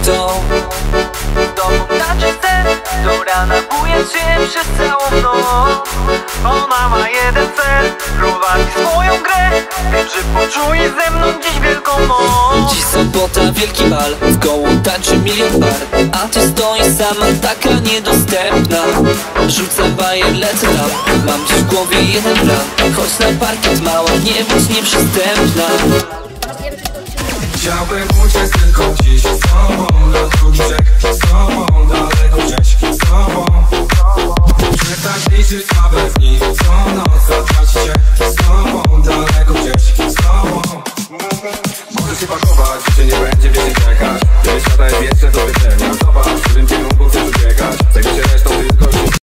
to Znowu tańczy sen, do rana bujać się przez całą noc. Ona ma jeden cel, prowadzi swoją grę. Wiem, że poczuje ze mną dziś wielką moc. dziś sobota, wielki bal, w koło tańczy milion par, a ty stoisz sama, taka niedostępna. Rzucam bajer, lecę tam, mam dziś w głowie jeden plan. Chodź na parkiet mała, nie bądź nieprzystępna. Chciałbym uciec tylko dziś z tobą, na drugi brzeg z tobą, daleko gdzieś z tobą. Przestać liczyć słabe dni z tobą.